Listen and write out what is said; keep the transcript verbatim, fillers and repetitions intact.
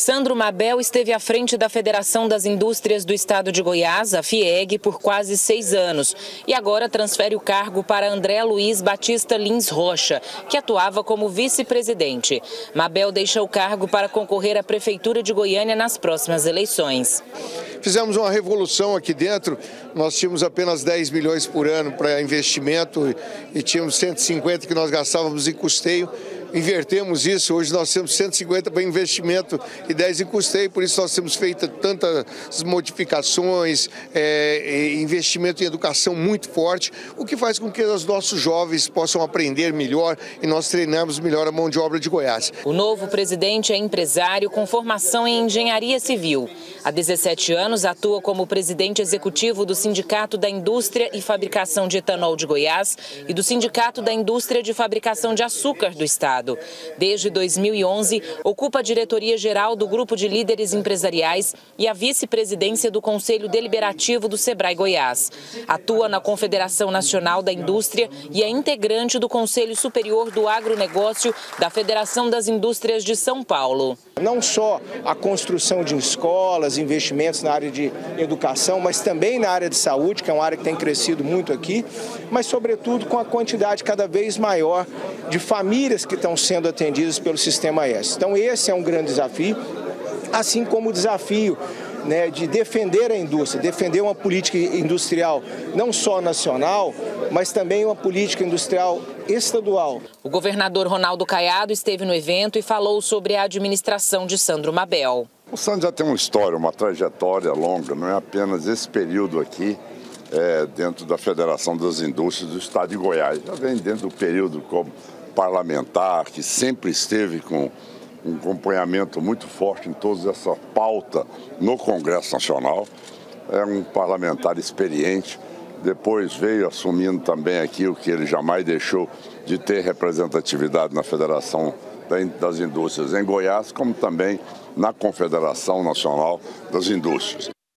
Sandro Mabel esteve à frente da Federação das Indústrias do Estado de Goiás, a FIEG, por quase seis anos e agora transfere o cargo para André Luiz Batista Lins Rocha, que atuava como vice-presidente. Mabel deixa o cargo para concorrer à Prefeitura de Goiânia nas próximas eleições. Fizemos uma revolução aqui dentro, nós tínhamos apenas dez milhões por ano para investimento e tínhamos cento e cinquenta que nós gastávamos em custeio. Invertemos isso, hoje nós temos cento e cinquenta para investimento e dez em custeio, por isso nós temos feito tantas modificações, é, investimento em educação muito forte, o que faz com que os nossos jovens possam aprender melhor e nós treinamos melhor a mão de obra de Goiás. O novo presidente é empresário com formação em engenharia civil. Há dezessete anos atua como presidente executivo do Sindicato da Indústria e Fabricação de Etanol de Goiás e do Sindicato da Indústria de Fabricação de Açúcar do Estado. Desde dois mil e onze, ocupa a diretoria-geral do Grupo de Líderes Empresariais e a vice-presidência do Conselho Deliberativo do Sebrae Goiás. Atua na Confederação Nacional da Indústria e é integrante do Conselho Superior do Agronegócio da Federação das Indústrias de São Paulo. Não só a construção de escolas, investimentos na área de educação, mas também na área de saúde, que é uma área que tem crescido muito aqui, mas sobretudo com a quantidade cada vez maior de famílias que estão sendo atendidas pelo Sistema S. Então esse é um grande desafio, assim como o desafio né, de defender a indústria, defender uma política industrial não só nacional, mas também uma política industrial estadual. O governador Ronaldo Caiado esteve no evento e falou sobre a administração de Sandro Mabel. O Sandro já tem uma história, uma trajetória longa, não é apenas esse período aqui é, dentro da Federação das Indústrias do Estado de Goiás. Já vem dentro do período como parlamentar, que sempre esteve com um acompanhamento muito forte em toda essa pauta no Congresso Nacional. É um parlamentar experiente, depois veio assumindo também aqui o que ele jamais deixou de ter representatividade na Federação das Indústrias em Goiás, como também na Confederação Nacional das Indústrias.